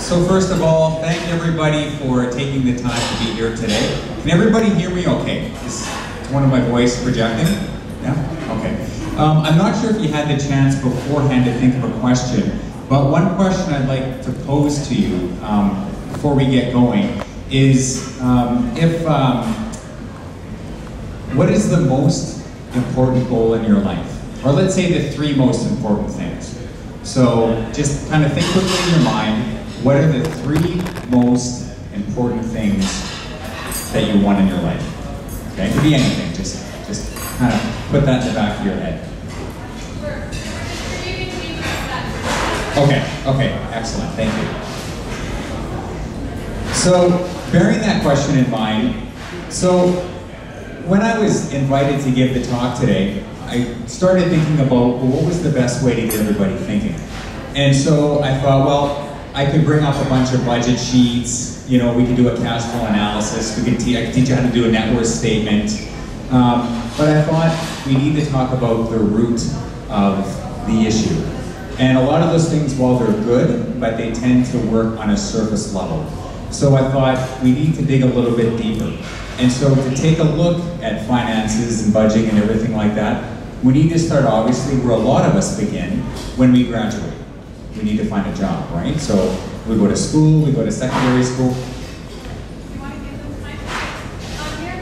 So first of all, thank everybody for taking the time to be here today. Can everybody hear me okay? Is one of my voice projecting? Yeah? Okay. I'm not sure if you had the chance beforehand to think of a question, but one question I'd like to pose to you before we get going is what is the most important goal in your life? Or let's say the three most important things. So just kind of think quickly in your mind, what are the three most important things that you want in your life? Okay, it could be anything, just kind of put that in the back of your head. Okay, excellent, thank you. So, bearing that question in mind, so when I was invited to give the talk today, I started thinking about, well, what was the best way to get everybody thinking? And so I thought, well, I could bring up a bunch of budget sheets, you know, we could do a cash flow analysis, I could teach you how to do a net worth statement, but I thought we need to talk about the root of the issue. And a lot of those things, while they're good, but they tend to work on a surface level. So I thought we need to dig a little bit deeper. And so to take a look at finances and budgeting and everything like that, we need to start obviously where a lot of us begin, when we graduate. We need to find a job, right? So we go to school, we go to secondary school. You want to give them time on here?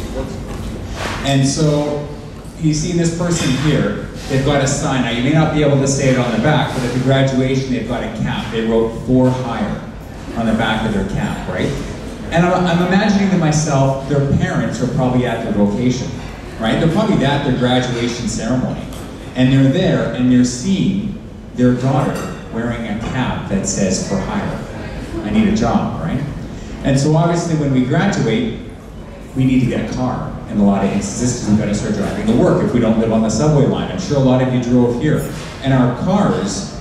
And so you see this person here, they've got a sign. Now you may not be able to say it on the back, but at the graduation they've got a cap. They wrote "for hire" on the back of their cap, right? And I'm imagining to myself, their parents are probably at their vocation, right? They're probably at their graduation ceremony. And they're there and they're seeing their daughter wearing a cap that says "for hire." I need a job, right? And so obviously when we graduate, we need to get a car in a lot of instances because we've got to start driving to work if we don't live on the subway line. I'm sure a lot of you drove here. And our cars,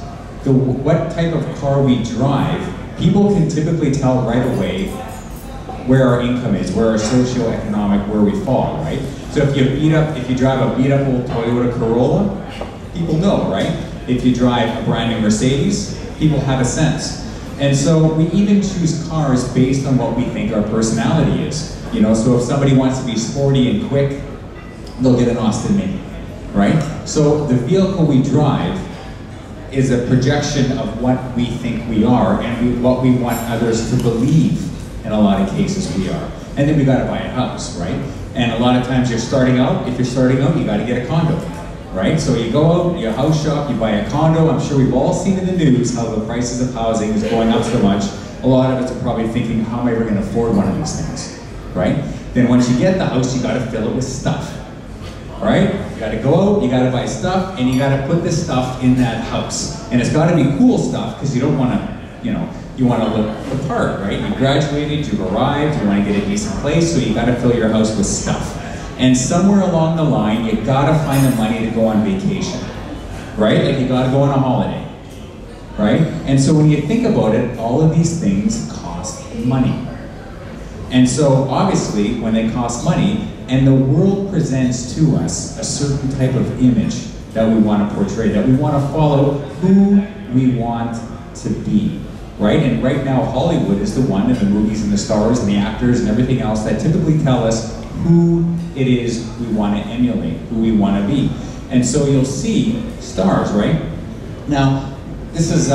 what type of car we drive, people can typically tell right away where our income is, where our socioeconomic, where we fall, right? So if you drive a beat up old Toyota Corolla, people know, right? If you drive a brand new Mercedes, people have a sense. And so we even choose cars based on what we think our personality is. You know, so if somebody wants to be sporty and quick, they'll get an Austin Mini, right? So the vehicle we drive is a projection of what we think we are and what we want others to believe in a lot of cases we are. And then we gotta buy a house, right? And a lot of times if you're starting out, you gotta get a condo, right? So you go out, you house shop, you buy a condo. I'm sure we've all seen in the news how the prices of housing is going up so much. A lot of us are probably thinking, how am I ever gonna afford one of these things, right? Then once you get the house, you gotta fill it with stuff, right? You gotta go out, you gotta buy stuff, and you gotta put this stuff in that house. And it's gotta be cool stuff, because you don't wanna, you know, you wanna look the part, right? You graduated, you've arrived, you wanna get a decent place, so you gotta fill your house with stuff. And somewhere along the line, you gotta find the money to go on vacation, right? Like you gotta go on a holiday, right? And so when you think about it, all of these things cost money. And so obviously, when they cost money, and the world presents to us a certain type of image that we want to portray, that we want to follow who we want to be, right? And right now, Hollywood is the one, and the movies and the stars and the actors and everything else that typically tell us who it is we want to emulate, who we want to be. And so you'll see stars, right? Now, this is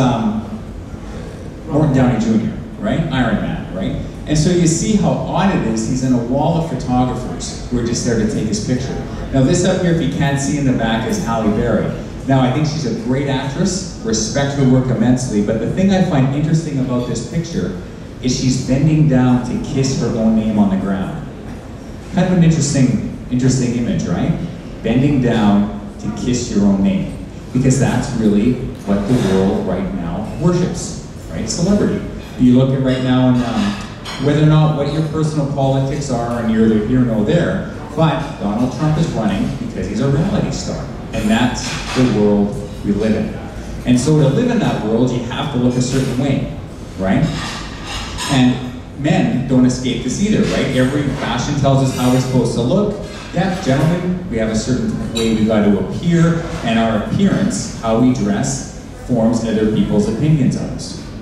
Robert Downey Jr., right? Iron Man, right? And so you see how odd it is, he's in a wall of photographers who are just there to take his picture. Now this up here, if you can't see in the back, is Halle Berry. Now I think she's a great actress, respect her work immensely, but the thing I find interesting about this picture is she's bending down to kiss her own name on the ground. Kind of an interesting image, right? Bending down to kiss your own name. Because that's really what the world right now worships, right? Celebrity. You look at right now in whether or not what your personal politics are, and you're either here nor there, but Donald Trump is running because he's a reality star. And that's the world we live in. And so to live in that world, you have to look a certain way, right? And men don't escape this either, right? Every fashion tells us how we're supposed to look. Yeah, gentlemen, we have a certain way we've got to appear, and our appearance, how we dress, forms other people's opinions of us,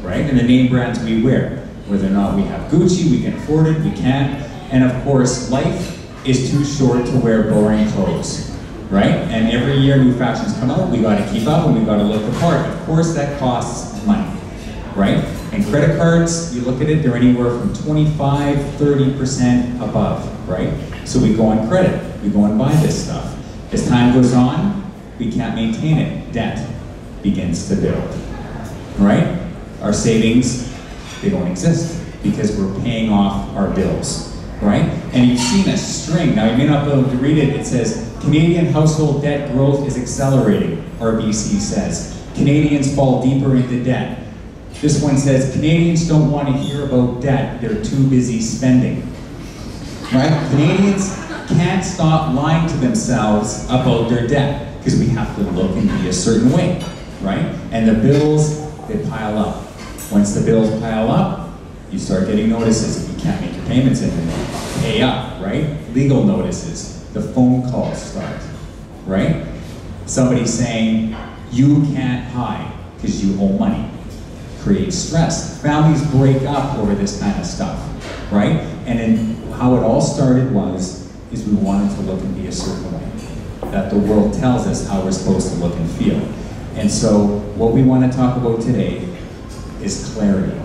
right? And the name brands we wear. Whether or not we have Gucci, we can afford it, we can't. And of course, life is too short to wear boring clothes, right? And every year new fashions come out, we gotta keep up and we gotta look the part. Of course that costs money, right? And credit cards, you look at it, they're anywhere from 25, 30% above, right? So we go on credit, we go and buy this stuff. As time goes on, we can't maintain it. Debt begins to build, right? Our savings, they don't exist because we're paying off our bills, right? And you've seen a string. Now you may not be able to read it. It says, Canadian household debt growth is accelerating, RBC says. Canadians fall deeper into debt. This one says, Canadians don't want to hear about debt. They're too busy spending, right? Canadians can't stop lying to themselves about their debt because we have to look and be a certain way, right? And the bills, they pile up. Once the bills pile up, you start getting notices if you can't make your payments anymore. Pay up, right? Legal notices. The phone calls start, right? Somebody saying, you can't hide because you owe money. Creates stress. Families break up over this kind of stuff, right? And then how it all started is we wanted to look and be a certain way. That the world tells us how we're supposed to look and feel. And so what we want to talk about today is clarity.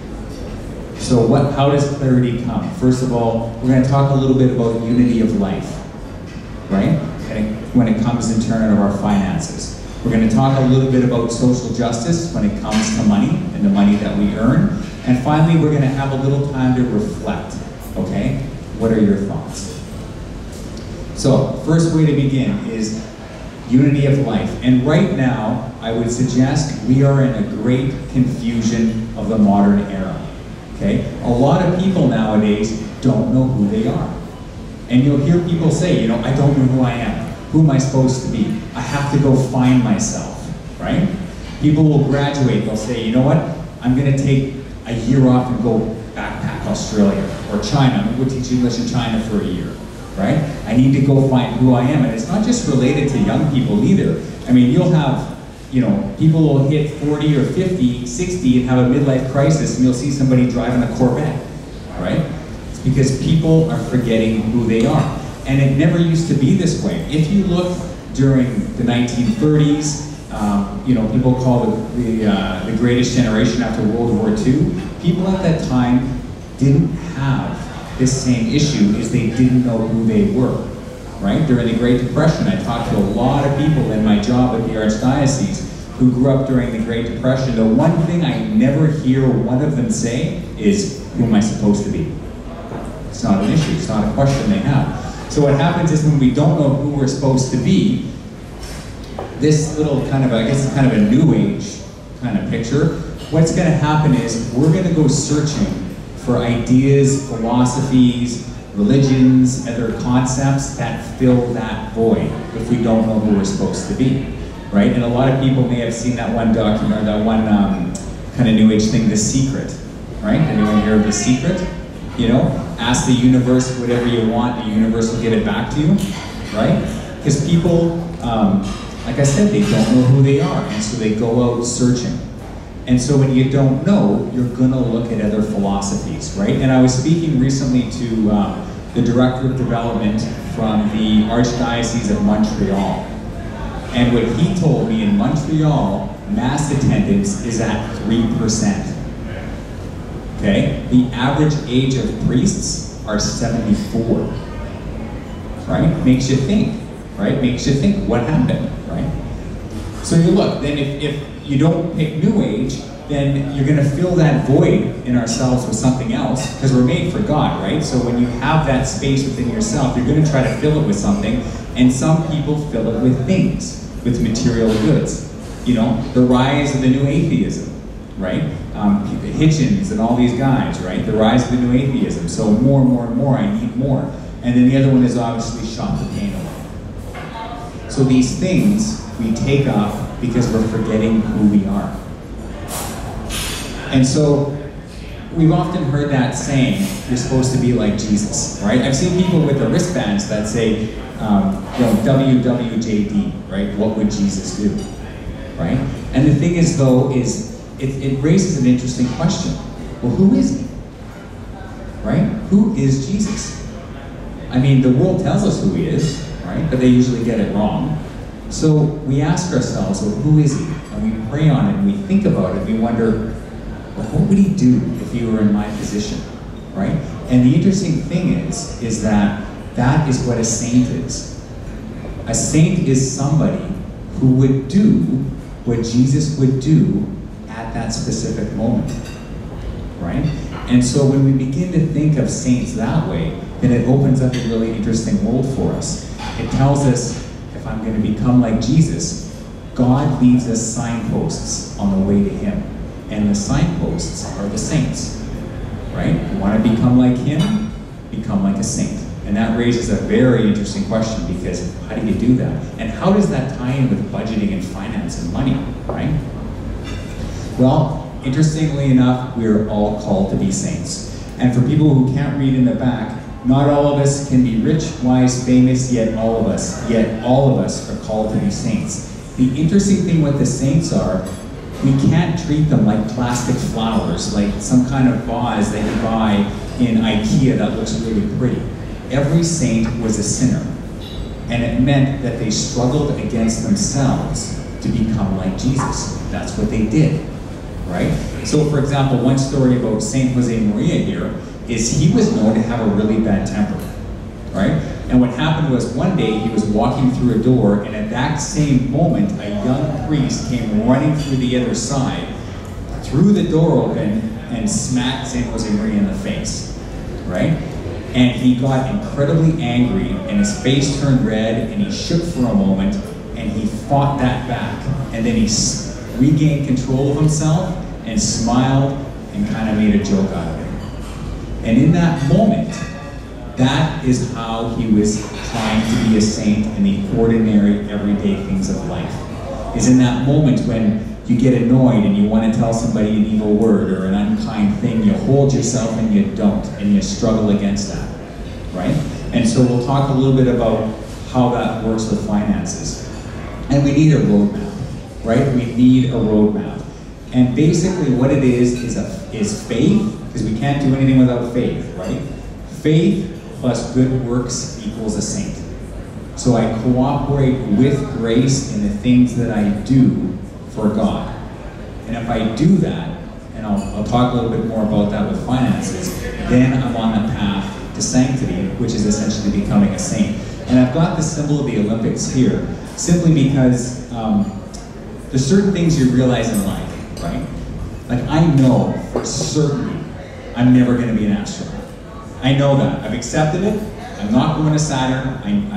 So how does clarity come? First of all, we're going to talk a little bit about unity of life, right? And when it comes in turn of our finances. We're going to talk a little bit about social justice when it comes to money and the money that we earn. And finally, we're going to have a little time to reflect, okay? What are your thoughts? So, first way to begin is unity of life. And right now, I would suggest we are in a great confusion of the modern era, okay? A lot of people nowadays don't know who they are. And you'll hear people say, you know, I don't know who I am. Who am I supposed to be? I have to go find myself, right? People will graduate, they'll say, you know what? I'm gonna take a year off and go backpack Australia or China. I'm gonna go teach English in China for a year, right? I need to go find who I am. And it's not just related to young people either. I mean, you'll have, you know, people will hit 40 or 50, 60 and have a midlife crisis and you'll see somebody driving a Corvette, right? It's because people are forgetting who they are. And it never used to be this way. If you look during the 1930s, you know, people call the greatest generation after World War II, people at that time didn't have this same issue is they didn't know who they were, right? During the Great Depression, I talked to a lot of people in my job at the Archdiocese who grew up during the Great Depression. The one thing I never hear one of them say is, who am I supposed to be? It's not an issue, it's not a question they have. So what happens is when we don't know who we're supposed to be, this little kind of, I guess it's kind of a new age kind of picture, what's going to happen is we're going to go searching for ideas, philosophies, religions, other concepts that fill that void if we don't know who we're supposed to be, right? And a lot of people may have seen that one document, that one kind of new age thing, The Secret, right? Anyone hear of The Secret? You know, ask the universe whatever you want, the universe will give it back to you, right? Because people, like I said, they don't know who they are, and so they go out searching. And so when you don't know, you're gonna look at other philosophies, right? And I was speaking recently to the Director of Development from the Archdiocese of Montreal. And what he told me, in Montreal, mass attendance is at 3%. Okay? The average age of priests are 74, right? Makes you think, right? Makes you think, what happened, right? So you look, then if you don't pick New Age, then you're gonna fill that void in ourselves with something else, because we're made for God, right? So when you have that space within yourself, you're gonna try to fill it with something, and some people fill it with things, with material goods. You know, the rise of the new atheism, right? Hitchens and all these guys, right? The rise of the new atheism. So more and more and more, I need more. And then the other one is obviously shop the pain away. So these things we take up because we're forgetting who we are. And so we've often heard that saying, you're supposed to be like Jesus, right? I've seen people with the wristbands that say, you know, WWJD, right? What would Jesus do, right? And the thing is though, is it raises an interesting question. Well, who is he? Right? Who is Jesus? I mean, the world tells us who he is, right? But they usually get it wrong. So we ask ourselves, well, who is he? And we pray on it, and we think about it, and we wonder, well, what would he do if he were in my position, right? And the interesting thing is that is what a saint is. A saint is somebody who would do what Jesus would do at that specific moment, right? And so when we begin to think of saints that way, then it opens up a really interesting world for us. It tells us, if I'm going to become like Jesus, God leaves us signposts on the way to him. And the signposts are the saints, right? You want to become like him? Become like a saint. And that raises a very interesting question, because how do you do that? And how does that tie in with budgeting and finance and money, right? Well, interestingly enough, we are all called to be saints. And for people who can't read in the back, not all of us can be rich, wise, famous, yet all of us are called to be saints. The interesting thing with the saints are, we can't treat them like plastic flowers, like some kind of vase that you buy in IKEA that looks really pretty. Every saint was a sinner, and it meant that they struggled against themselves to become like Jesus. That's what they did, right? So for example, one story about Saint Josemaria here is he was known to have a really bad temper, right? And what happened was, one day he was walking through a door, and at that same moment, a young priest came running through the other side, threw the door open, and smacked Saint Josemaria in the face, right? And he got incredibly angry, and his face turned red, and he shook for a moment, and he fought that back. And then he regained control of himself, and smiled, and kind of made a joke out of it. And in that moment, that is how he was trying to be a saint in the ordinary, everyday things of life. Is in that moment when you get annoyed and you want to tell somebody an evil word or an unkind thing, you hold yourself and you don't, and you struggle against that, right? And so we'll talk a little bit about how that works with finances. And we need a roadmap, right? We need a roadmap. And basically what it is faith, because we can't do anything without faith, right? Faith plus good works equals a saint. So I cooperate with grace in the things that I do for God. And if I do that, and I'll talk a little bit more about that with finances, then I'm on the path to sanctity, which is essentially becoming a saint. And I've got the symbol of the Olympics here, simply because there's certain things you realize in life, right? Like, I know for certain I'm never going to be an astronaut. I know that. I've accepted it. I'm not going to Saturn.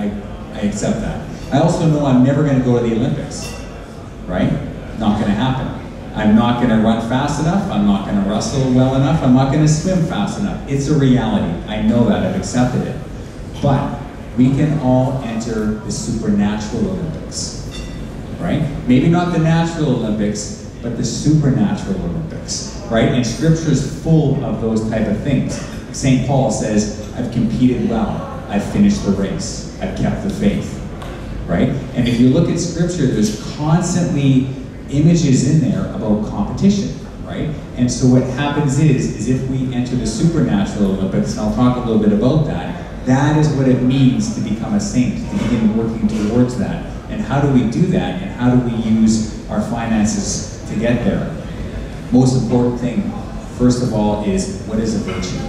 I accept that. I also know I'm never going to go to the Olympics, right? Not going to happen. I'm not going to run fast enough. I'm not going to wrestle well enough. I'm not going to swim fast enough. It's a reality. I know that. I've accepted it. But we can all enter the supernatural Olympics, right? Maybe not the natural Olympics, but the supernatural Olympics, right? And Scripture's full of those type of things. St. Paul says, I've competed well, I've finished the race, I've kept the faith, right? And if you look at Scripture, there's constantly images in there about competition, right? And so what happens is if we enter the supernatural Olympics, and I'll talk a little bit about that, that is what it means to become a saint, to begin working towards that. And how do we do that? And how do we use our finances to get there? Most important thing, first of all, is what is a virtue?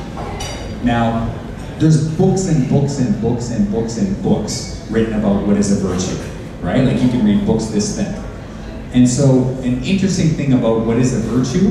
Now, there's books and books and books and books and books written about what is a virtue, right? Like, you can read books this thick. And so, an interesting thing about what is a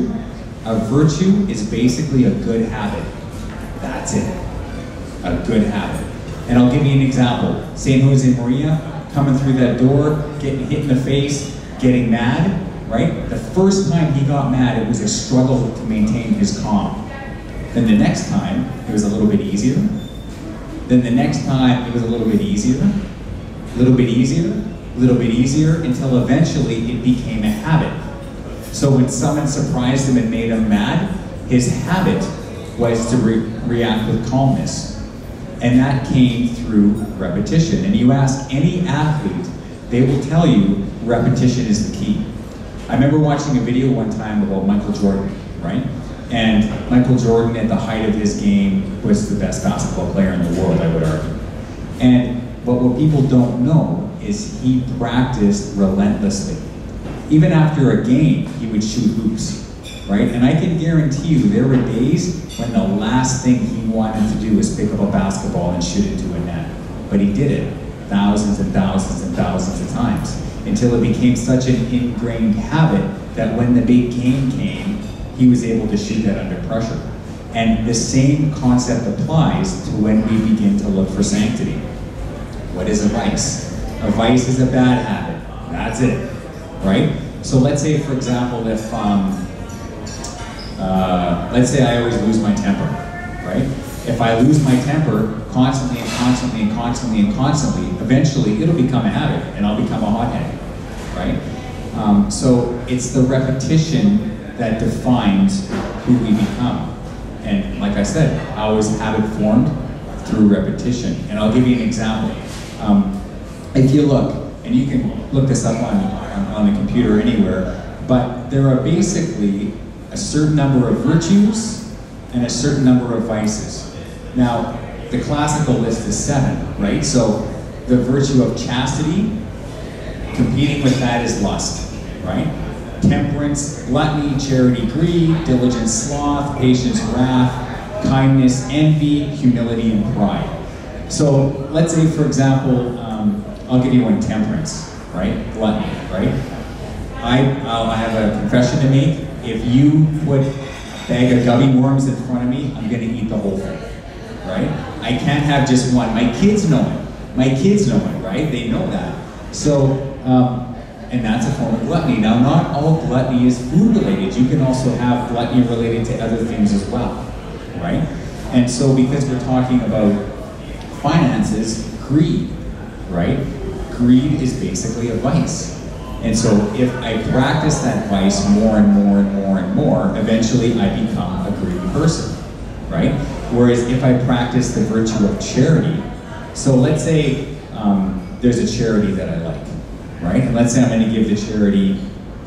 virtue is basically a good habit. That's it, a good habit. And I'll give you an example. St. Josemaria, coming through that door, getting hit in the face, getting mad, right? The first time he got mad, it was a struggle to maintain his calm. Then the next time, it was a little bit easier. Then the next time, it was a little bit easier, a little bit easier, a little bit easier, until eventually it became a habit. So when someone surprised him and made him mad, his habit was to react with calmness. And that came through repetition. And you ask any athlete, they will tell you repetition is the key. I remember watching a video one time about Michael Jordan, right? And Michael Jordan at the height of his game was the best basketball player in the world, I would argue. But what people don't know is he practiced relentlessly. Even after a game, he would shoot hoops, right? And I can guarantee you there were days when the last thing he wanted to do was pick up a basketball and shoot it to a net. But he did it thousands and thousands and thousands of times until it became such an ingrained habit that when the big game came, he was able to shoot that under pressure. And the same concept applies to when we begin to look for sanctity. What is a vice? A vice is a bad habit. That's it, right? So let's say, for example, if, let's say I always lose my temper, right? If I lose my temper constantly and constantly and constantly and constantly, eventually it'll become a habit and I'll become a hothead, right? So it's the repetition that defines who we become. And like I said, how is habit formed? Through repetition. And I'll give you an example. If you look, and you can look this up on the computer anywhere, but there are basically a certain number of virtues and a certain number of vices. Now, the classical list is 7, right? So the virtue of chastity, competing with that is lust, right? Temperance, gluttony, charity, greed, diligence, sloth, patience, wrath, kindness, envy, humility, and pride. So let's say, for example, I'll give you one, temperance, right? Gluttony, right? I have a confession to make. If you put a bag of gummy worms in front of me, I'm gonna eat the whole thing, right? I can't have just one. My kids know it. My kids know it, right? They know that. So, and that's a form of gluttony. Now, not all gluttony is food related. You can also have gluttony related to other things as well, right? And so because we're talking about finances, greed, right? Greed is basically a vice. And so if I practice that vice more and more and more and more, eventually I become a greedy person, right? Whereas if I practice the virtue of charity, so let's say there's a charity that I like, right? And let's say I'm going to give the charity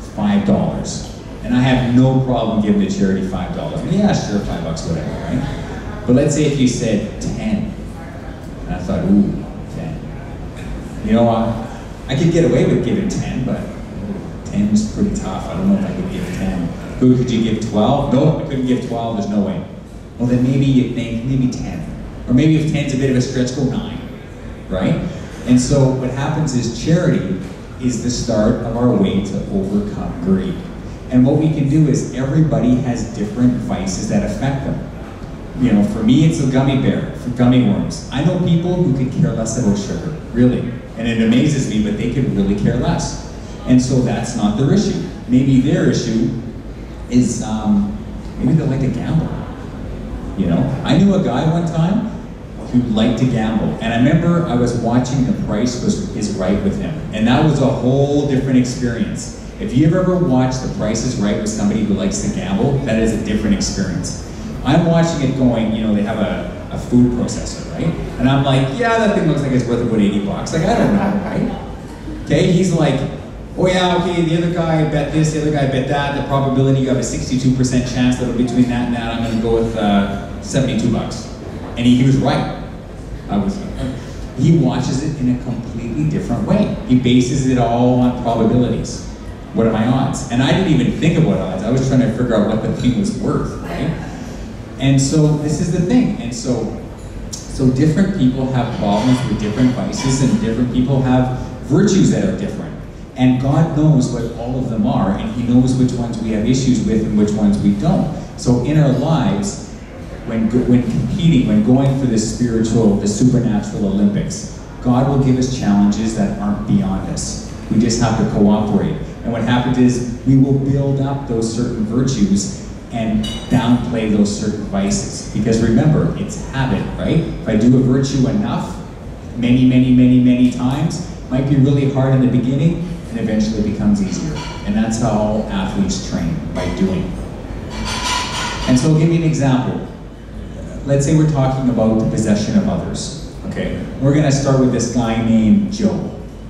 $5. And I have no problem giving the charity $5. Yeah, sure, $5, whatever, right? But let's say if you said 10. And I thought, ooh, 10. You know, I could get away with giving 10, but 10 is pretty tough. I don't know if I could give 10. Who could you give 12? No, I couldn't give 12, there's no way. Well, then maybe you think, maybe 10. Or maybe if 10's a bit of a stretch, go 9, right? And so what happens is charity is the start of our way to overcome greed. And what we can do is everybody has different vices that affect them. You know, for me, it's a gummy bear, for gummy worms. I know people who could care less about sugar, really. And it amazes me, but they could really care less. And so that's not their issue. Maybe their issue is, maybe they like to gamble. You know, I knew a guy one time who liked to gamble. And I remember I was watching The Price is Right with him. And that was a whole different experience. If you've ever watched The Price is Right with somebody who likes to gamble, that is a different experience. I'm watching it going, you know, they have a food processor, right? And I'm like, yeah, that thing looks like it's worth about $80. Like, I don't know, right? Okay, he's like, oh yeah, okay, the other guy bet this, the other guy bet that, the probability you have a 62% chance that between that and that, I'm gonna go with $72. And he was right. He watches it in a completely different way. He bases it all on probabilities. What are my odds? And I didn't even think about odds. I was trying to figure out what the thing was worth, right? And so this is the thing. And so different people have problems with different vices, and different people have virtues that are different. And God knows what all of them are, and He knows which ones we have issues with and which ones we don't. So in our lives, when competing, when going for the spiritual, the supernatural Olympics, God will give us challenges that aren't beyond us. We just have to cooperate. And what happens is we will build up those certain virtues and downplay those certain vices. Because remember, it's habit, right? If I do a virtue enough, many times, it might be really hard in the beginning, and eventually becomes easier. And that's how all athletes train, by doing. And so I'll give you an example. Let's say we're talking about the possession of others, okay? We're gonna start with this guy named Joe, okay?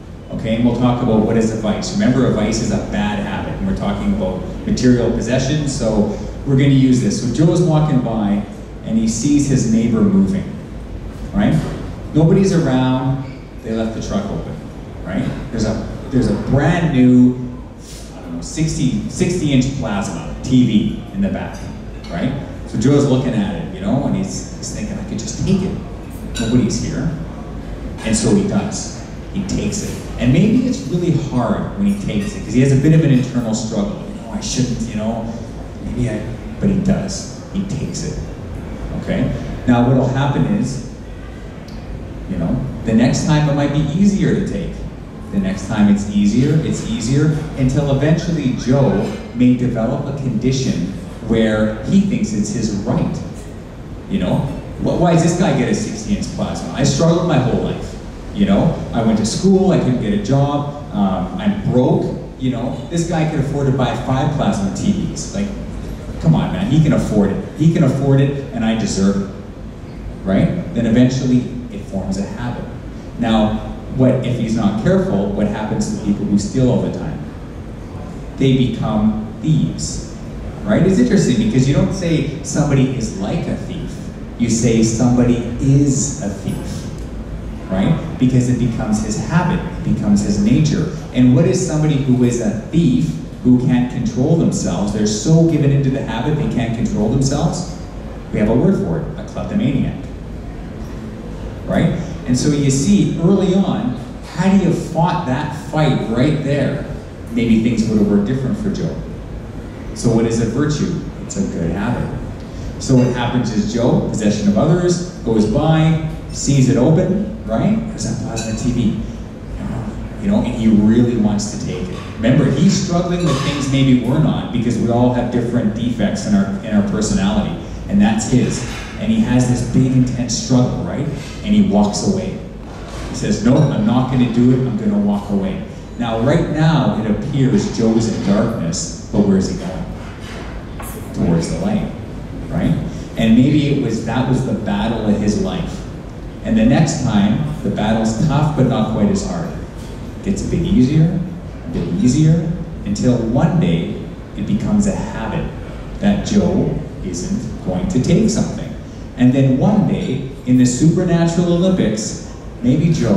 Okay, and we'll talk about what is a vice. Remember, a vice is a bad habit, and we're talking about material possessions, so we're going to use this. So Joe's walking by, and he sees his neighbor moving, right? Nobody's around, they left the truck open, right? There's a brand new, I don't know, 60-inch plasma TV in the back, right? So Joe's looking at it, you know, and he's thinking, I could just take it. Nobody's here. And so he does. He takes it. And maybe it's really hard when he takes it, because he has a bit of an internal struggle. You know, I shouldn't, you know, but he does. He takes it. Okay? Now what'll happen is, you know, the next time it might be easier to take. The next time it's easier, until eventually Joe may develop a condition where he thinks it's his right. You know? Why does this guy get a 60-inch plasma? I struggled my whole life. You know, I went to school, I couldn't get a job, I'm broke, you know. This guy could afford to buy 5 plasma TVs. Like, come on, man, he can afford it. He can afford it, and I deserve it, right? Then eventually, it forms a habit. Now, what if he's not careful, what happens to people who steal all the time? They become thieves, right? It's interesting, because you don't say somebody is like a thief. You say somebody is a thief. Right? Because it becomes his habit, it becomes his nature. And what is somebody who is a thief, who can't control themselves? They're so given into the habit they can't control themselves. We have a word for it, a kleptomaniac. Right? And so you see, early on, had he have fought that fight right there, maybe things would have worked different for Joe. So what is a virtue? It's a good habit. So what happens is Joe, possession of others, goes by, sees it open, right? There's that plasma TV. You know, and he really wants to take it. Remember, he's struggling with things maybe we're not, because we all have different defects in our personality, and that's his. And he has this big, intense struggle, right? And he walks away. He says, no, I'm not going to do it, I'm going to walk away. Now, right now, it appears Joe's in darkness, but where's he going? Towards the light, right? And maybe that was the battle of his life. And the next time, the battle's tough, but not quite as hard. It gets a bit easier, until one day, it becomes a habit that Joe isn't going to take something. And then one day, in the supernatural Olympics, maybe Joe,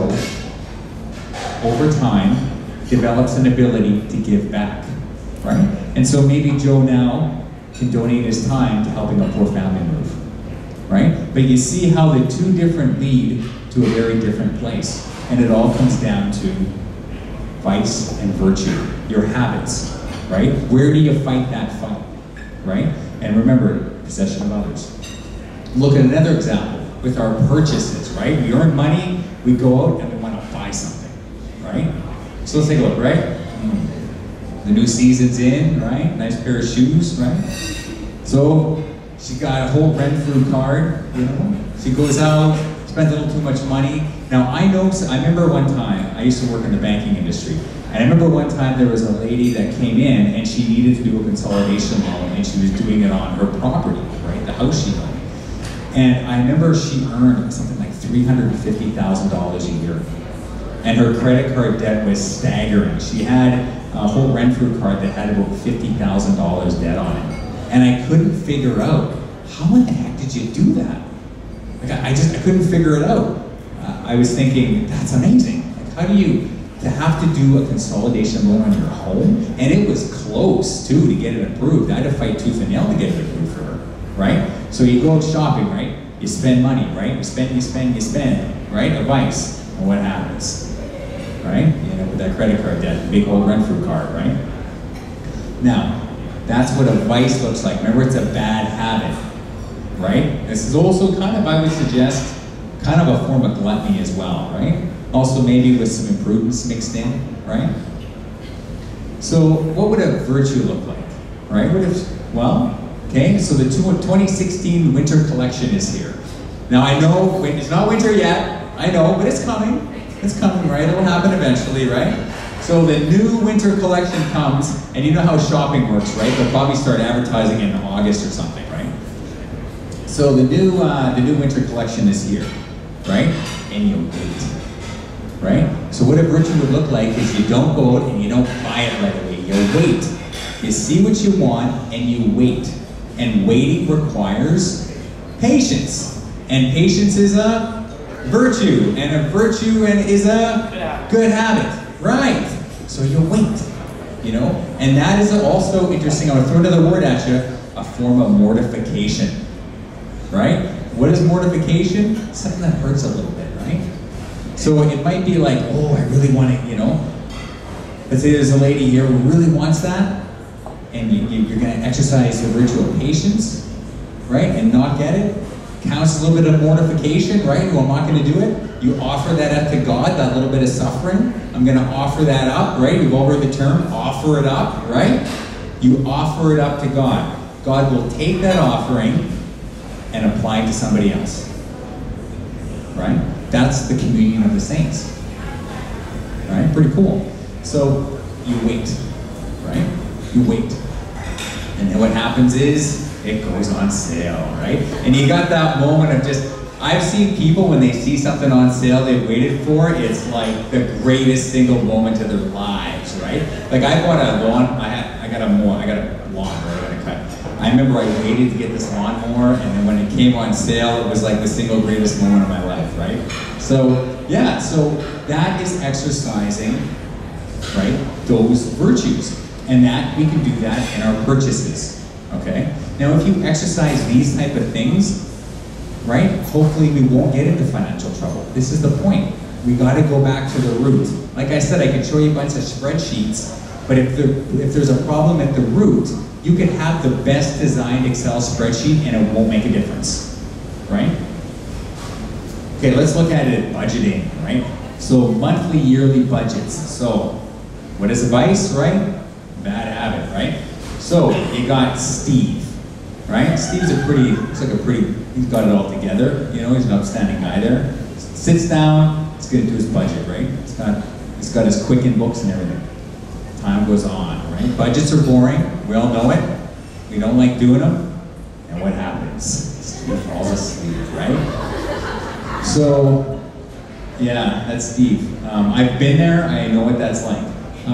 over time, develops an ability to give back, right? And so maybe Joe now can donate his time to helping a poor family move. Right? But you see how the two different lead to a very different place. And it all comes down to vice and virtue, your habits, right? Where do you fight that fight, right? And remember, possession of others. Look at another example with our purchases, right? We earn money, we go out and we want to buy something, right? So let's take a look, right? The new season's in, right? Nice pair of shoes, right? So she got a whole rent-through card, you know? She goes out, spends a little too much money. Now I remember one time, I used to work in the banking industry, and I remember one time there was a lady that came in and she needed to do a consolidation loan, and she was doing it on her property, right? The house she owned. And I remember she earned something like $350,000 a year. And her credit card debt was staggering. She had a whole rent-through card that had about $50,000 debt on it. And I couldn't figure out, how in the heck did you do that? Like I couldn't figure it out. I was thinking, that's amazing. Like, how do you, to have to do a consolidation loan on your home? And it was close, too, to get it approved. I had to fight tooth and nail to get it approved for her, right? So you go out shopping, right? You spend money, right? You spend, right? A vice. And what happens? Right? You end up with that credit card debt, the big old rent-through card, right? Now, that's what a vice looks like. Remember, it's a bad habit, right? This is also kind of, I would suggest, kind of a form of gluttony as well, right? Also maybe with some imprudence mixed in, right? So what would a virtue look like, right? Okay, so the 2016 winter collection is here. Now I know, it's not winter yet, I know, but it's coming. It's coming, right? It'll happen eventually, right? So the new winter collection comes, and you know how shopping works, right? They'll probably start advertising in August or something, right? So the new winter collection is here, right? And you'll wait. right? So what a virtue would look like is you don't go out and you don't buy it right away. You wait. You see what you want and you wait. And waiting requires patience. And patience is a virtue. And a virtue is a good habit. Right. So you wait. You know? And that is also interesting. I'm going to throw another word at you. A form of mortification. Right? What is mortification? Something that hurts a little bit, right? So it might be like, oh, I really want it, you know? Let's say there's a lady here who really wants that, and you're going to exercise the virtue of patience, right? And not get it. Counts as a little bit of mortification, right? Well, I'm not going to do it. You offer that up to God, that little bit of suffering. I'm going to offer that up, right? You've all heard the term, offer it up, right? You offer it up to God. God will take that offering and apply it to somebody else, right? That's the communion of the saints, right? Pretty cool. So you wait, right? You wait. And then what happens is it goes on sale, right? And you got that moment of just, I've seen people when they see something on sale they've waited for, it's like the greatest single moment of their lives, right? Like I bought a lawn, I got a lawn, right? I got to cut. I remember I waited to get this lawnmower, and then when it came on sale, it was like the single greatest moment of my life, right? So, yeah, so that is exercising, right, those virtues. And that, we can do that in our purchases, okay? Now, if you exercise these type of things, right, hopefully we won't get into financial trouble. This is the point. We gotta go back to the root. Like I said, I could show you a bunch of spreadsheets, but if there's a problem at the root, you can have the best designed Excel spreadsheet and it won't make a difference, right? Okay, let's look at it at budgeting, right? So monthly, yearly budgets. So what is a vice, right? Bad habit, right? So you got Steve, right? Steve's he's got it all together. You know, he's an upstanding guy there. Sits down, he's gonna do his budget, right? He's got his Quicken books and everything. Time goes on, right? Budgets are boring. We all know it. We don't like doing them. And what happens? Steve falls asleep, right? So, yeah, that's Steve. I've been there. I know what that's like.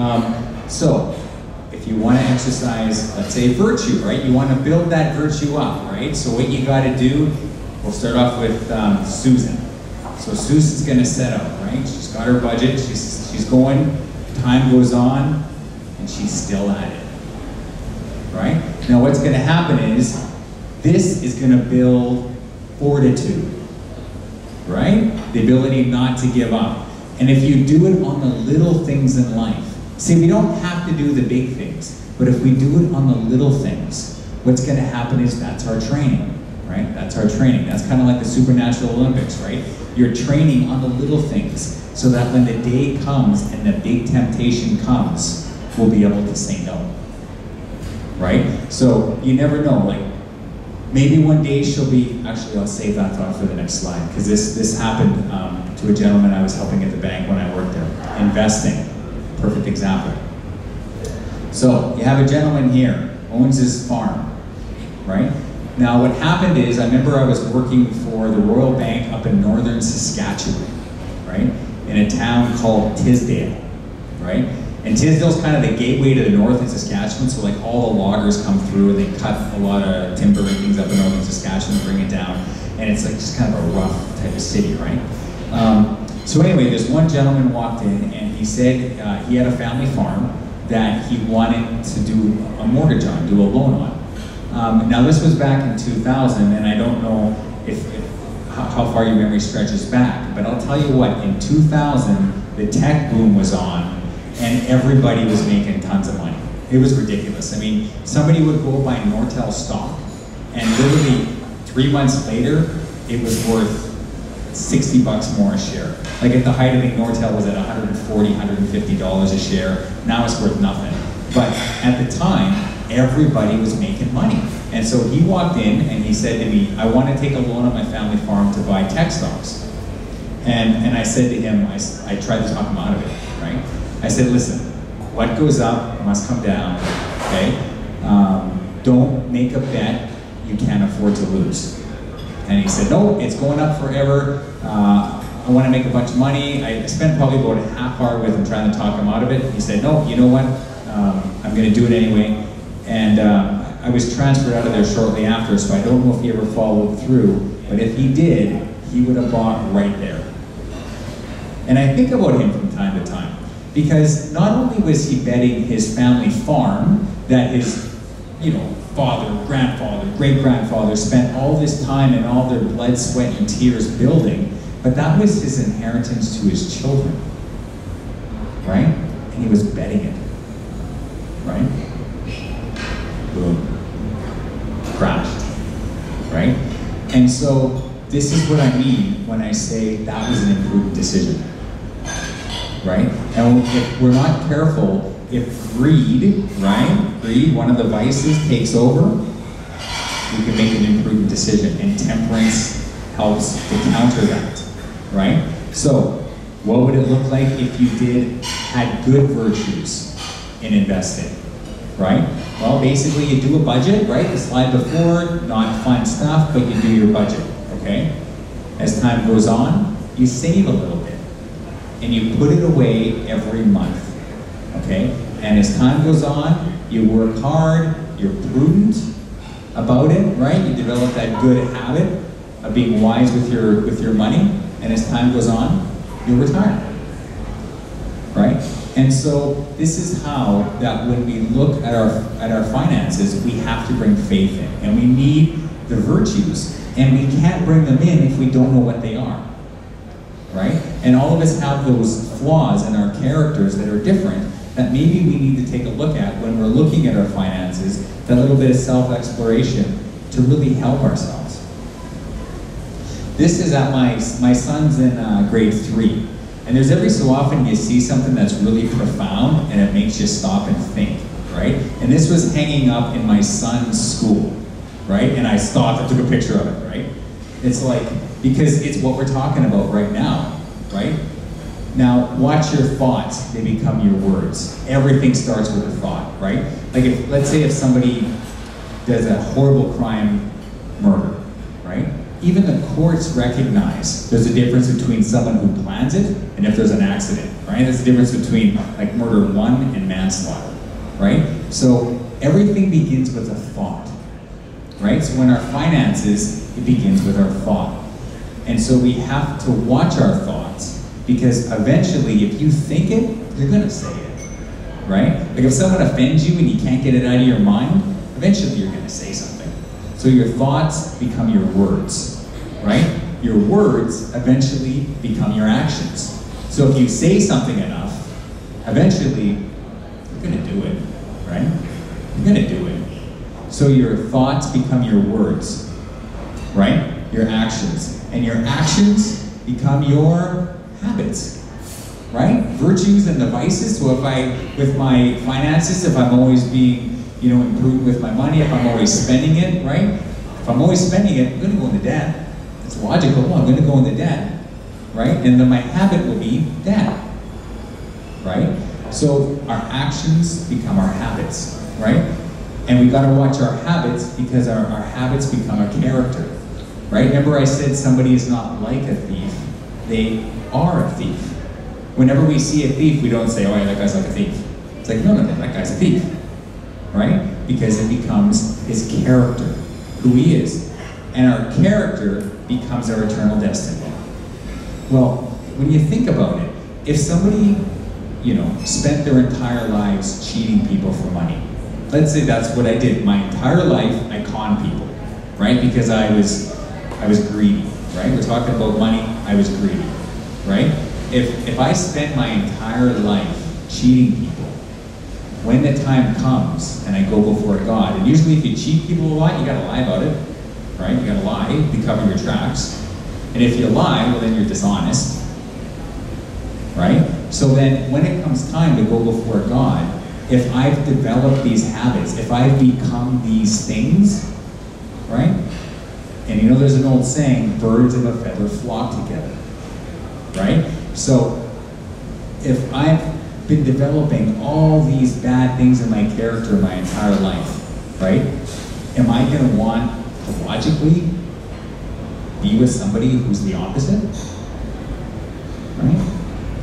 So, if you want to exercise, let's say virtue, right? You want to build that virtue up, right? So what you got to do, we'll start off with Susan. So Susan's going to set up, right? She's got her budget. She's going. Time goes on. And she's still at it, right? Now what's going to happen is, this is going to build fortitude, right? The ability not to give up. And if you do it on the little things in life, see, we don't have to do the big things, but if we do it on the little things, what's going to happen is that's our training, right? That's our training. That's kind of like the Supernatural Olympics, right? You're training on the little things so that when the day comes and the big temptation comes, we'll be able to say no, right? So you never know, like maybe one day she'll be, actually I'll save that thought for the next slide, because this happened to a gentleman I was helping at the bank when I worked there. Investing, perfect example. So you have a gentleman here, owns his farm, right? Now what happened is, I remember I was working for the Royal Bank up in northern Saskatchewan, right? In a town called Tisdale, right? And Tisdale's kind of the gateway to the north in Saskatchewan, so like all the loggers come through and they cut a lot of timber and things up in northern Saskatchewan and bring it down, and it's like just kind of a rough type of city, right? So anyway, this one gentleman walked in and he said he had a family farm that he wanted to do a mortgage on, do a loan on. Now this was back in 2000, and I don't know how far your memory stretches back, but I'll tell you what, in 2000, the tech boom was on, and everybody was making tons of money. It was ridiculous. I mean, somebody would go buy Nortel stock, and literally 3 months later, it was worth 60 bucks more a share. Like at the height of it, Nortel was at $140, $150 a share. Now it's worth nothing. But at the time, everybody was making money. And so he walked in and he said to me, I want to take a loan on my family farm to buy tech stocks. And I said to him, I tried to talk him out of it, right? I said, listen, what goes up must come down, okay? Don't make a bet you can't afford to lose. And he said, no, it's going up forever. I want to make a bunch of money. I spent probably about a half hour with him trying to talk him out of it. He said, no, you know what? I'm going to do it anyway. And I was transferred out of there shortly after, so I don't know if he ever followed through. But if he did, he would have bought right there. And I think about him from time to time, because not only was he betting his family farm that his, father, grandfather, great-grandfather spent all this time and all their blood, sweat, and tears building, but that was his inheritance to his children, right? And he was betting it, right? Boom. Crashed, right? And so this is what I mean when I say that was an imprudent decision, right? And if we're not careful, if greed, right? Greed, one of the vices, takes over, we can make an imprudent decision, and temperance helps to counter that, right? So, what would it look like if you had good virtues in investing, right? Well, basically you do a budget, right? The slide before, not fun stuff, but you do your budget, okay? As time goes on, you save a little bit, and you put it away every month, okay? And as time goes on, you work hard, you're prudent about it, right? You develop that good habit of being wise with your money, and as time goes on, you retire, right? And so this is how that when we look at our finances, we have to bring faith in, and we need the virtues, and we can't bring them in if we don't know what they are, right? And all of us have those flaws in our characters that are different, that maybe we need to take a look at when we're looking at our finances, that little bit of self-exploration to really help ourselves. This is at my son's in grade 3, and there's every so often you see something that's really profound and it makes you stop and think, right? And this was hanging up in my son's school, right? And I stopped and took a picture of it, right? It's like, because it's what we're talking about right now, right? Now, watch your thoughts, they become your words. Everything starts with a thought, right? Like, let's say if somebody does a horrible crime, murder, right? Even the courts recognize there's a difference between someone who plans it and if there's an accident, right? There's a difference between like murder 1 and manslaughter, right? So everything begins with a thought, right? So when our finances, it begins with our thought. And so we have to watch our thoughts, because eventually, if you think it, you're gonna say it, right? Like if someone offends you and you can't get it out of your mind, eventually you're gonna say something. So your thoughts become your words, right? Your words eventually become your actions. So if you say something enough, eventually you're gonna do it, right? You're gonna do it. So your thoughts become your words, right? Your actions. And your actions become your habits, right? Virtues and the vices. So with my finances, if I'm always being, imprudent with my money, if I'm always spending it, right? If I'm always spending it, I'm gonna go into debt. It's logical, I'm gonna go into debt, right? And then my habit will be debt, right? So our actions become our habits, right? And we gotta watch our habits, because our habits become our character, right? Remember I said somebody is not like a thief, they are a thief. Whenever we see a thief, we don't say, oh yeah, that guy's like a thief. It's like, no, that guy's a thief, right? Because it becomes his character, who he is. And our character becomes our eternal destiny. Well, when you think about it, if somebody, spent their entire lives cheating people for money, let's say that's what I did. My entire life, I conned people, right? Because I was greedy, right? We're talking about money, I was greedy. Right? If I spent my entire life cheating people, when the time comes and I go before God, and usually if you cheat people a lot, you gotta lie about it, right? You gotta lie to cover your tracks. And if you lie, well then you're dishonest, right? So then when it comes time to go before God, if I've developed these habits, if I've become these things, right? And there's an old saying, birds of a feather flock together. Right? So, if I've been developing all these bad things in my character my entire life, right? Am I going to want to logically be with somebody who's the opposite?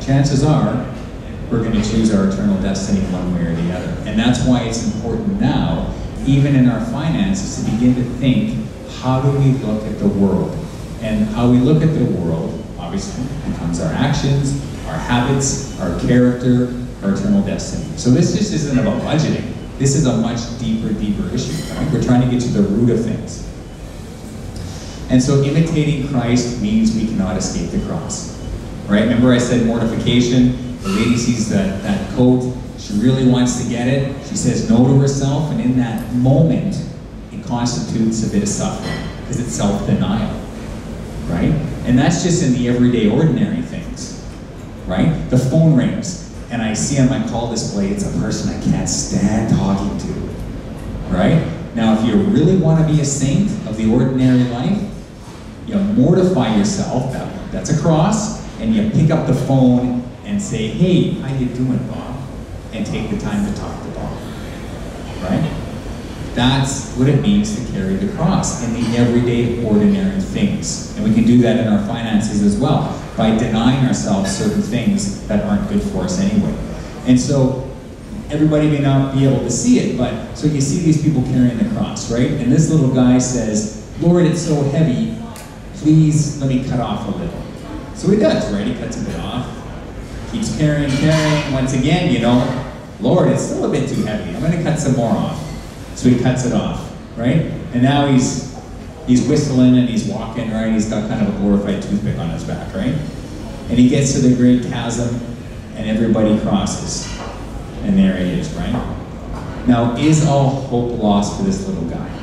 chances are we're going to choose our eternal destiny one way or the other. And that's why it's important now, even in our finances, to begin to think, how do we look at the world? And how we look at the world, obviously, becomes our actions, our habits, our character, our eternal destiny. So this just isn't about budgeting. This is a much deeper issue. Right? We're trying to get to the root of things. And so imitating Christ means we cannot escape the cross. Right? Remember I said mortification? The lady sees that coat. She really wants to get it. She says no to herself, and in that moment, it constitutes a bit of suffering because it's self-denial. Right? And that's just in the everyday, ordinary things. Right? The phone rings, and I see on my call display it's a person I can't stand talking to. Right? Now, if you really want to be a saint of the ordinary life, you mortify yourself, that's a cross, and you pick up the phone and say, hey, how you doing, Bob? And take the time to talk to Bob. Right? That's what it means to carry the cross in the everyday, ordinary things. And we can do that in our finances as well, by denying ourselves certain things that aren't good for us anyway. And so, everybody may not be able to see it, but so you see these people carrying the cross, right? And this little guy says, Lord, it's so heavy, please let me cut off a little. So he does, right? He cuts a bit off, keeps carrying, once again, Lord, it's still a bit too heavy, I'm gonna cut some more off. So he cuts it off, right? And now he's whistling and he's walking, right? He's got kind of a glorified toothpick on his back, right? And he gets to the great chasm and everybody crosses. And there he is, right? Now, is all hope lost for this little guy?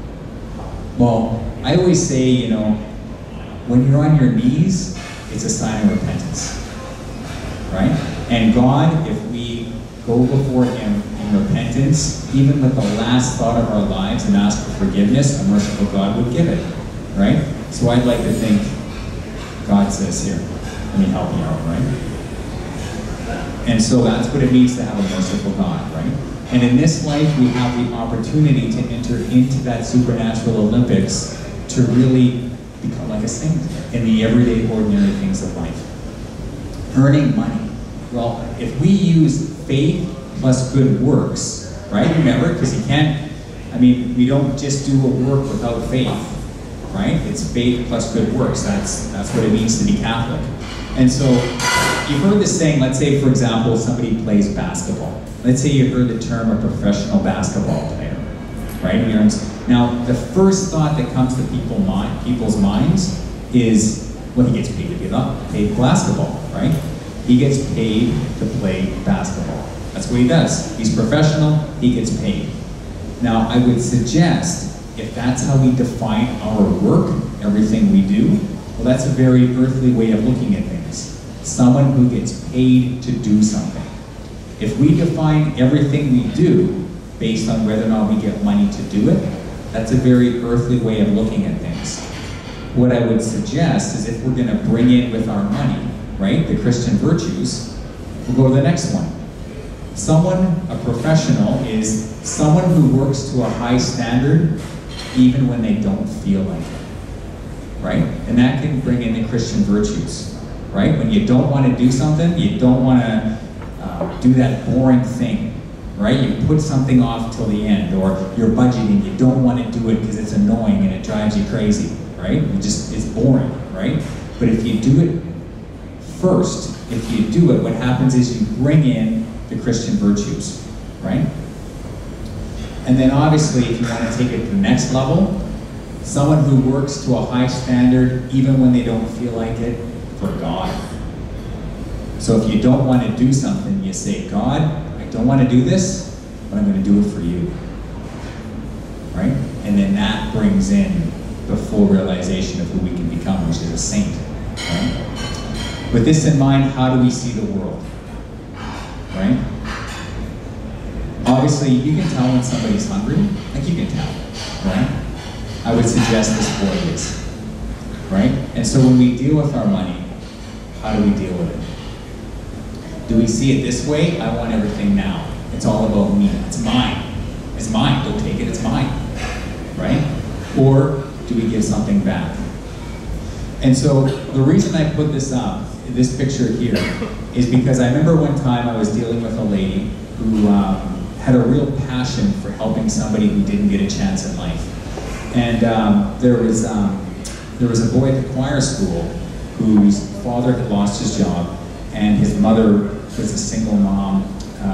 Well, I always say, when you're on your knees, it's a sign of repentance, right? And God, if we go before Him in repentance, even with the last thought of our lives, and ask for forgiveness, a merciful God would give it, right? So I'd like to think God says here, let me help you out, right? And so that's what it means to have a merciful God, right? And in this life, we have the opportunity to enter into that supernatural Olympics to really become like a saint in the everyday, ordinary things of life. Earning money. Well, if we use faith plus good works, right? Remember, because we don't just do a work without faith, right? It's faith plus good works. That's what it means to be Catholic. And so, you've heard this saying, let's say, for example, somebody plays basketball. Let's say you've heard the term a professional basketball player, right? Now, the first thought that comes to people's minds is, well, he gets paid to play basketball, right? He gets paid to play basketball. That's what he does. He's professional, he gets paid. Now, I would suggest, if that's how we define our work, everything we do, well, that's a very earthly way of looking at things. Someone who gets paid to do something. If we define everything we do based on whether or not we get money to do it, that's a very earthly way of looking at things. What I would suggest is if we're going to bring in with our money, right, the Christian virtues, we'll go to the next one. A professional is someone who works to a high standard even when they don't feel like it, right? And that can bring in the Christian virtues, right? When you don't want to do something, you don't want to do that boring thing, right? You put something off till the end, or you're budgeting, you don't want to do it because it's annoying and it drives you crazy, right? It's boring, right? But if you do it first, what happens is you bring in the Christian virtues, right? And then obviously, if you want to take it to the next level, someone who works to a high standard even when they don't feel like it, for God. So if you don't want to do something, you say, God, I don't want to do this, but I'm going to do it for you. Right? And then that brings in the full realization of who we can become, which is a saint. Right? With this in mind, how do we see the world? Right? Obviously, you can tell when somebody's hungry. Like, you can tell, right? I would suggest this boy is, right? And so when we deal with our money, how do we deal with it? Do we see it this way? I want everything now. It's all about me. It's mine. It's mine. Don't take it. It's mine, right? Or do we give something back? And so the reason I put this up this picture here is because I remember one time I was dealing with a lady who had a real passion for helping somebody who didn't get a chance in life. And there was a boy at the choir school whose father had lost his job, and his mother was a single mom,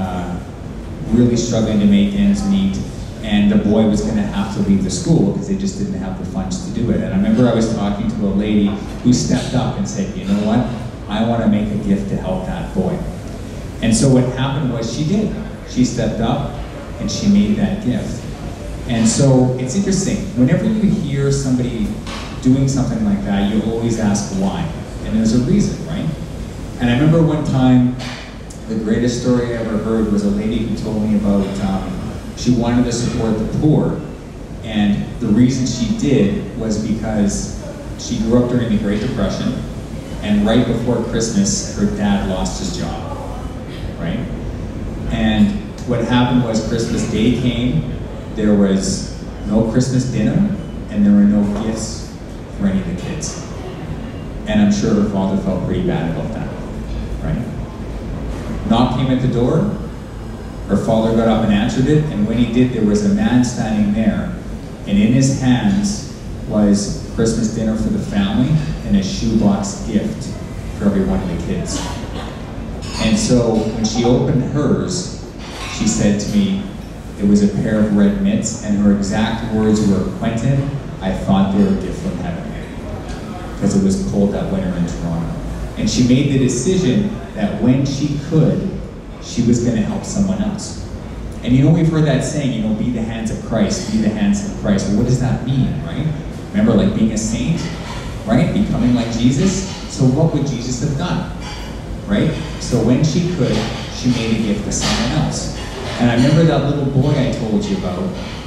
really struggling to make ends meet, and the boy was going to have to leave the school because they just didn't have the funds to do it. And I remember I was talking to a lady who stepped up and said, you know what, I want to make a gift to help that boy. And so what happened was she did. She stepped up and she made that gift. And so it's interesting, whenever you hear somebody doing something like that, you always ask why. And there's a reason, right? And I remember one time, the greatest story I ever heard was a lady who told me about, she wanted to support the poor. And the reason she did was because she grew up during the Great Depression, and right before Christmas, her dad lost his job, right? And what happened was Christmas Day came, there was no Christmas dinner, and there were no gifts for any of the kids. And I'm sure her father felt pretty bad about that, right? Knock came at the door, her father got up and answered it, and when he did, there was a man standing there, and in his hands was Christmas dinner for the family and a shoebox gift for every one of the kids. And so when she opened hers, she said to me, it was a pair of red mitts, and her exact words were, Quentin, I thought they were a gift from heaven. Because it was cold that winter in Toronto. And she made the decision that when she could, she was going to help someone else. And you know, we've heard that saying, you know, be the hands of Christ, be the hands of Christ. Well, what does that mean, right? Remember, like being a saint, right? Becoming like Jesus. So what would Jesus have done, right? So when she could, she made a gift to someone else. And I remember that little boy I told you about.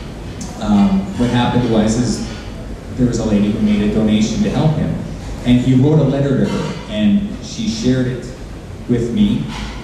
What happened was, there was a lady who made a donation to help him. And he wrote a letter to her, and she shared it with me.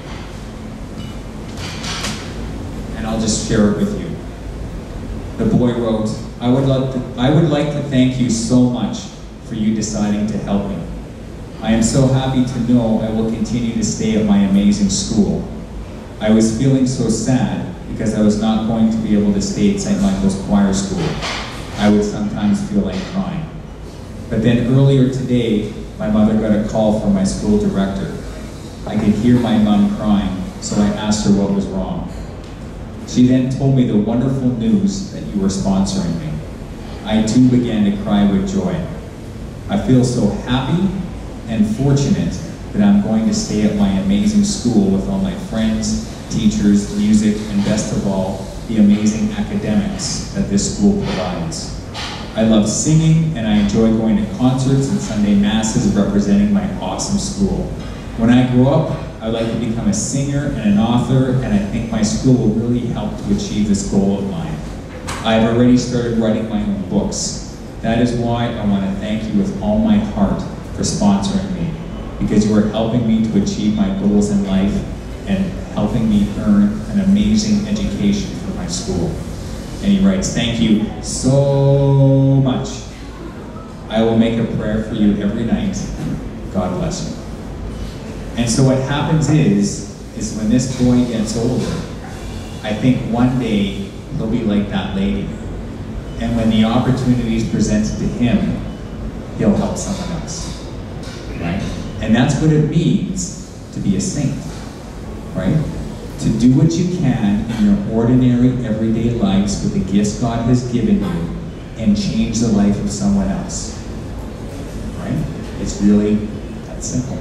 And I'll just share it with you. The boy wrote, I would like to thank you so much for you deciding to help me. I am so happy to know I will continue to stay at my amazing school. I was feeling so sad because I was not going to be able to stay at St. Michael's Choir School. I would sometimes feel like crying. But then earlier today, my mother got a call from my school director. I could hear my mom crying, so I asked her what was wrong. She then told me the wonderful news that you were sponsoring me. I too began to cry with joy. I feel so happy and fortunate that I'm going to stay at my amazing school with all my friends, teachers, music, and best of all, the amazing academics that this school provides. I love singing, and I enjoy going to concerts and Sunday masses representing my awesome school. When I grow up, I'd like to become a singer and an author, and I think my school will really help to achieve this goal of mine. I've already started writing my own books. That is why I want to thank you with all my heart for sponsoring me, because you are helping me to achieve my goals in life and helping me earn an amazing education for my school. And he writes, thank you so much. I will make a prayer for you every night. God bless you. And so what happens is when this boy gets older, I think one day he'll be like that lady. And when the opportunity is presented to him, he'll help someone else, right? And that's what it means to be a saint, right? To do what you can in your ordinary, everyday lives with the gifts God has given you and change the life of someone else, right? It's really that simple.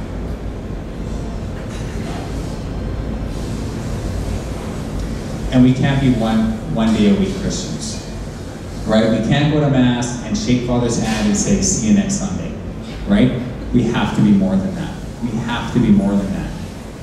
And we can't be one day a week Christians, right? We can't go to Mass and shake Father's hand and say, see you next Sunday, right? We have to be more than that. We have to be more than that.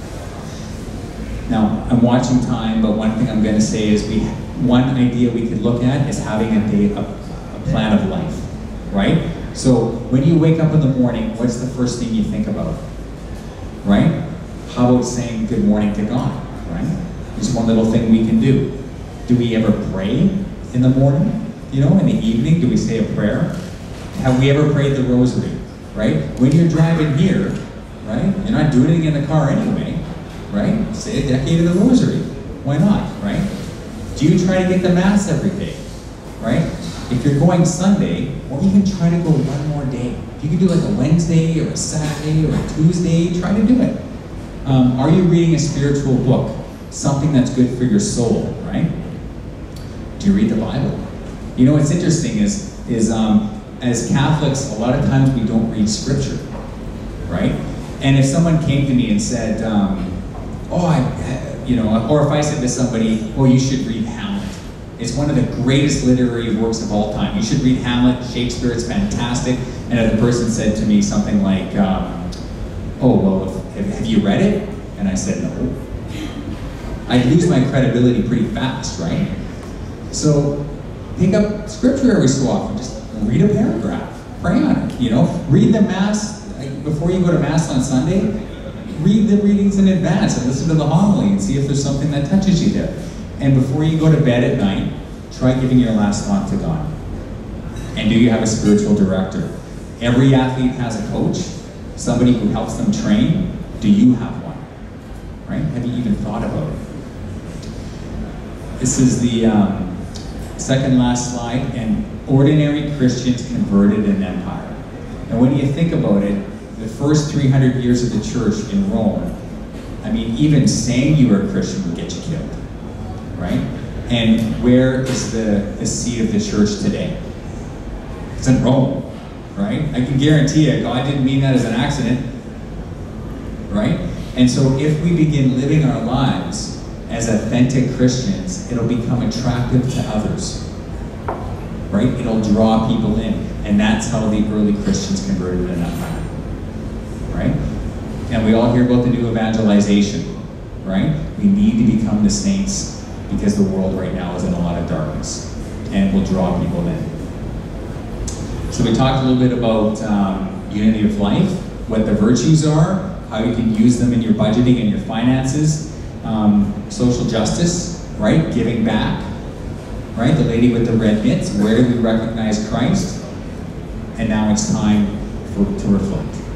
Now, I'm watching time, but one thing I'm going to say is one idea we could look at is having a plan of life, right? So when you wake up in the morning, what's the first thing you think about, right? How about saying good morning to God, right? It's one little thing we can do. Do we ever pray in the morning? You know, in the evening, do we say a prayer? Have we ever prayed the rosary, right? When you're driving here, right? You're not doing it in the car anyway, right? Say a decade of the rosary. Why not, right? Do you try to get the Mass every day, right? If you're going Sunday, or even try to go one more day. If you can do like a Wednesday or a Saturday or a Tuesday, try to do it. Are you reading a spiritual book? Something that's good for your soul, right? Do you read the Bible? You know what's interesting is as Catholics, a lot of times we don't read Scripture, right? And if someone came to me and said, or if I said to somebody, oh, you should read Hamlet. It's one of the greatest literary works of all time. You should read Hamlet, Shakespeare, it's fantastic. And if the person said to me something like, have you read it? And I said, no. I'd lose my credibility pretty fast, right? So pick up Scripture every so often. Just read a paragraph. Pray on it, Read the Mass. Before you go to Mass on Sunday, read the readings in advance and listen to the homily and see if there's something that touches you there. And before you go to bed at night, try giving your last thought to God. And do you have a spiritual director? Every athlete has a coach, somebody who helps them train. Do you have one? Right? Have you even thought about it? This is the second last slide, and ordinary Christians converted an empire. And when you think about it, the first 300 years of the church in Rome, I mean, even saying you were a Christian would get you killed, right? And where is the seat of the church today? It's in Rome, right? I can guarantee you, God didn't mean that as an accident, right? And so if we begin living our lives as authentic Christians, it'll become attractive to others, right? It'll draw people in. And that's how the early Christians converted an empire, right? And we all hear about the new evangelization, right? We need to become the saints because the world right now is in a lot of darkness, and we'll draw people in. So we talked a little bit about unity of life, what the virtues are, how you can use them in your budgeting and your finances, social justice, right? Giving back, right? The lady with the red mitts, where do we recognize Christ? And now it's time to reflect.